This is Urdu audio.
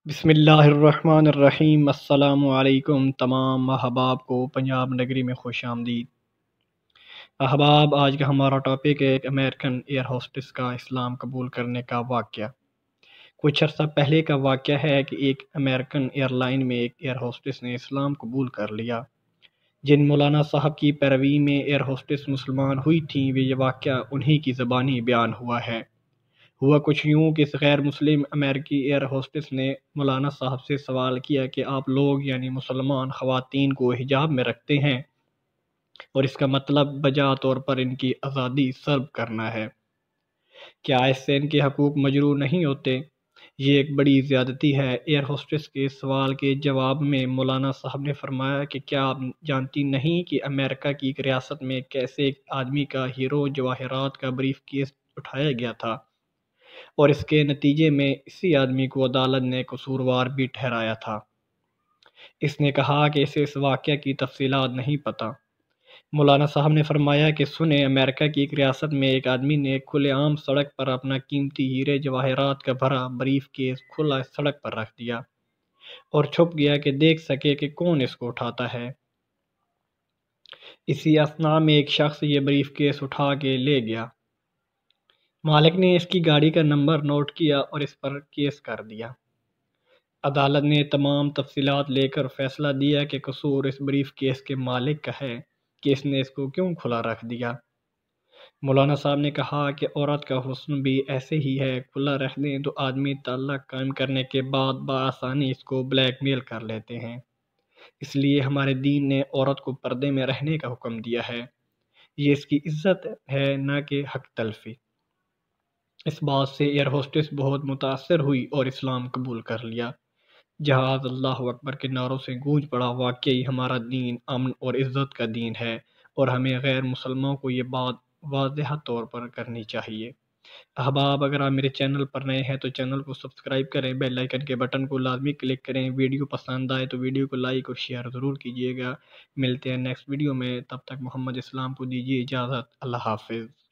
بسم اللہ الرحمن الرحیم۔ السلام علیکم تمام احباب کو پنجاب نگری میں خوش آمدید۔ احباب، آج کا ہمارا ٹاپک ہے ایک امریکن ایئر ہوسٹس کا اسلام قبول کرنے کا واقعہ۔ کچھ عرصہ پہلے کا واقعہ ہے کہ ایک امریکن ایئر لائن میں ایک ایئر ہوسٹس نے اسلام قبول کر لیا۔ جن مولانا صاحب کی پیروی میں ایئر ہوسٹس مسلمان ہوئی تھیں، یہ واقعہ انہی کی زبانی بیان ہوا ہے۔ ہوا کچھ یوں کہ اس غیر مسلم امریکی ایئر ہوسٹس نے مولانا صاحب سے سوال کیا کہ آپ لوگ یعنی مسلمان خواتین کو حجاب میں رکھتے ہیں اور اس کا مطلب بجا طور پر ان کی آزادی سلب کرنا ہے، کیا اس سے ان کے حقوق مجروح نہیں ہوتے؟ یہ ایک بڑی زیادتی ہے۔ ایئر ہوسٹس کے سوال کے جواب میں مولانا صاحب نے فرمایا کہ کیا آپ جانتی نہیں کہ امریکہ کی ایک ریاست میں کیسے ایک آدمی کا ہیرو جواہرات کا بریف کیس اٹھایا گیا تھا اور اس کے نتیجے میں اسی آدمی کو عدالت نے قصوروار بھی ٹھہرایا تھا۔ اس نے کہا کہ اسے اس واقعہ کی تفصیلات نہیں پتہ۔ مولانا صاحب نے فرمایا کہ سنیں، امریکہ کی ایک ریاست میں ایک آدمی نے کھلے عام سڑک پر اپنا قیمتی ہیرے جواہرات کا بھرا بریف کیس کھلا سڑک پر رکھ دیا اور چھپ گیا کہ دیکھ سکے کہ کون اس کو اٹھاتا ہے۔ اسی اثناء میں ایک شخص یہ بریف کیس اٹھا کے لے گیا۔ مالک نے اس کی گاڑی کا نمبر نوٹ کیا اور اس پر کیس کر دیا۔ عدالت نے تمام تفصیلات لے کر فیصلہ دیا کہ قصور اس بریف کیس کے مالک کا ہے کہ اس نے اس کو کیوں کھلا رکھ دیا۔ مولانا صاحب نے کہا کہ عورت کا حسن بھی ایسے ہی ہے، کھلا رکھ دیں تو آدمی تعلق قائم کرنے کے بعد بآسانی اس کو بلیک میل کر لیتے ہیں۔ اس لیے ہمارے دین نے عورت کو پردے میں رہنے کا حکم دیا ہے۔ یہ اس کی عزت ہے، نہ کہ حق تلفی۔ اس بات سے ایئر ہوسٹس بہت متاثر ہوئی اور اسلام قبول کر لیا۔ جہاز اللہ اکبر کے نعروں سے گونج پڑا۔ واقعی ہمارا دین امن اور عزت کا دین ہے اور ہمیں غیر مسلمانوں کو یہ بات واضح طور پر کرنی چاہیے۔ احباب، اگر آپ میرے چینل پر نئے ہیں تو چینل کو سبسکرائب کریں، بیل آئیکن کے بٹن کو لازمی کلک کریں، ویڈیو پسند آئے تو ویڈیو کو لائک اور شیئر ضرور کیجیے گا۔ ملتے ہیں نیکسٹ ویڈیو میں، تب تک محمد اسلام کو دیجیے اجازت۔ اللہ حافظ۔